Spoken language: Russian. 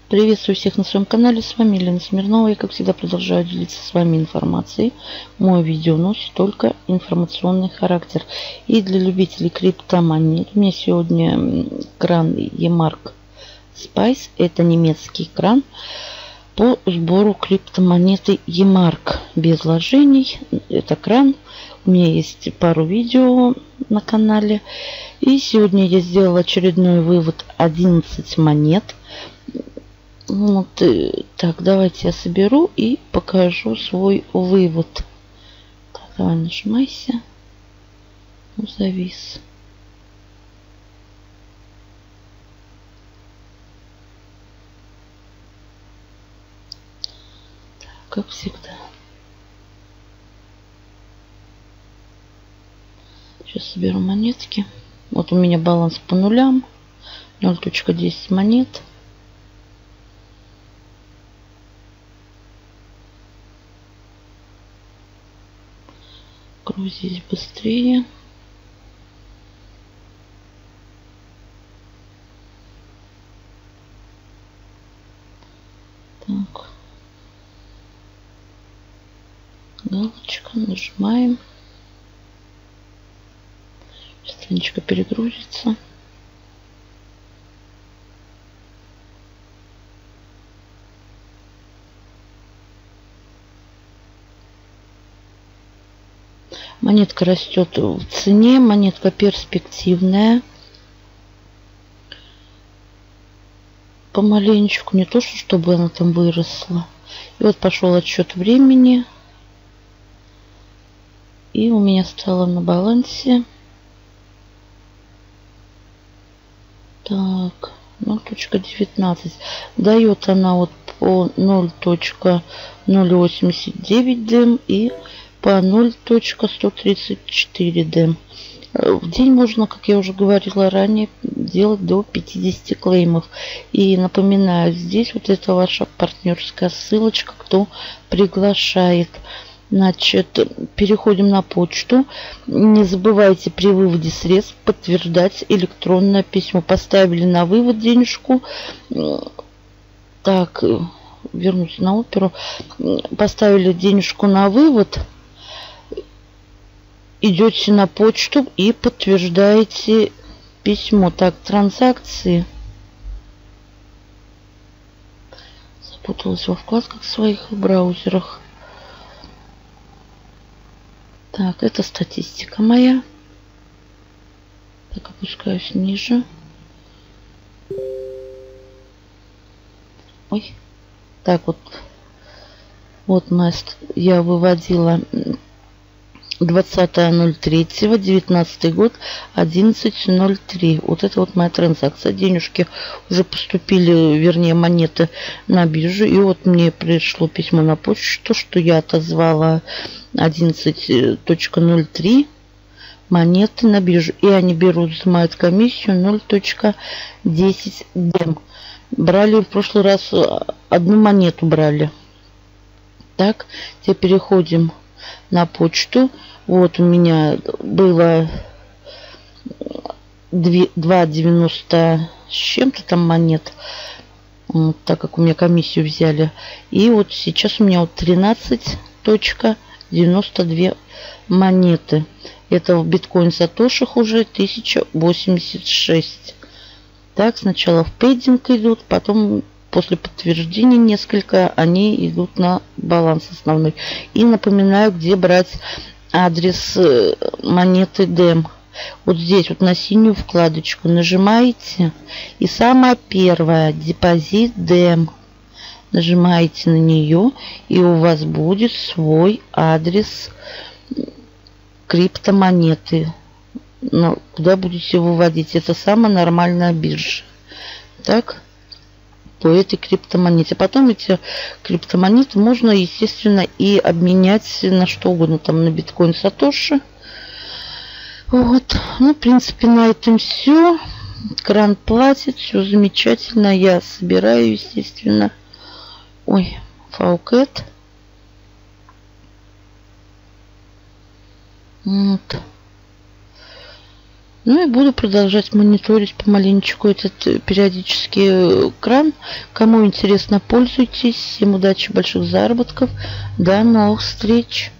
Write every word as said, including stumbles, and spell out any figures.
Приветствую всех на своем канале. С вами Елена Смирнова. Я, как всегда, продолжаю делиться с вами информацией. Мое видео носит только информационный характер. И для любителей криптомонет у меня сегодня кран E-Mark Spice. Это немецкий кран по сбору криптомонеты E-Mark без вложений. Это кран. У меня есть пару видео на канале. И сегодня я сделала очередной вывод одиннадцать монет. Вот, так, давайте я соберу и покажу свой вывод. Так, давай нажимайся. Ну, завис. Так, как всегда. Сейчас соберу монетки. Вот у меня баланс по нулям. ноль целых десять монет. Грузись быстрее. Так. Галочка. Нажимаем. Страничка перегрузится. Монетка растет в цене, монетка перспективная. Помаленечку, не то, чтобы она там выросла. И вот пошел отсчет времени. И у меня стало на балансе. Так, ноль целых девятнадцать. Дает она вот по ноль целых ноль восемьдесят девять дэм и по ноль целых сто тридцать четыре дэм. В день можно, как я уже говорила ранее, делать до пятидесяти клеймов. И напоминаю, здесь вот это ваша партнерская ссылочка, кто приглашает. Значит, переходим на почту. Не забывайте при выводе средств подтверждать электронное письмо. Поставили на вывод денежку. Так, вернусь на оперу. Поставили денежку на вывод. Идете на почту и подтверждаете письмо. Так, транзакции. Запуталась во вкладках своих в браузерах. Так, это статистика моя. Так, опускаюсь ниже. Ой. Так, вот. Вот моя, я выводила двадцатое ноль третьего девятнадцатый год, одиннадцать ноль три. Вот это вот моя транзакция. Денежки уже поступили, вернее, монеты на биржу. И вот мне пришло письмо на почту, что я отозвала одиннадцать ноль три монеты на биржу. И они берут, взимают комиссию ноль целых десять дэм. Брали в прошлый раз одну монету брали. Так, теперь переходим на почту. Вот у меня было два девяносто с чем-то там монет, вот, так как у меня комиссию взяли. И вот сейчас у меня вот тринадцать целых девяносто две монеты. Это в биткоин сатошах уже тысяча восемьдесят шесть. Так, сначала в пейдинг идут, потом после подтверждения несколько они идут на баланс основной. И напоминаю, где брать адрес монеты дэм. Вот здесь вот на синюю вкладочку нажимаете. И самая первая, депозит дэм. Нажимаете на нее, и у вас будет свой адрес криптомонеты. Ну, куда будете выводить? Это самая нормальная биржа. Так, по этой криптомонете. Потом эти криптомонеты можно, естественно, и обменять на что угодно. Там на биткоин сатоши. Вот. Ну, в принципе, на этом все. Кран платит. Все замечательно. Я собираю, естественно. Ой, фаукет. Вот. Ну и буду продолжать мониторить помаленечку этот периодический кран. Кому интересно, пользуйтесь. Всем удачи, больших заработков. До новых встреч.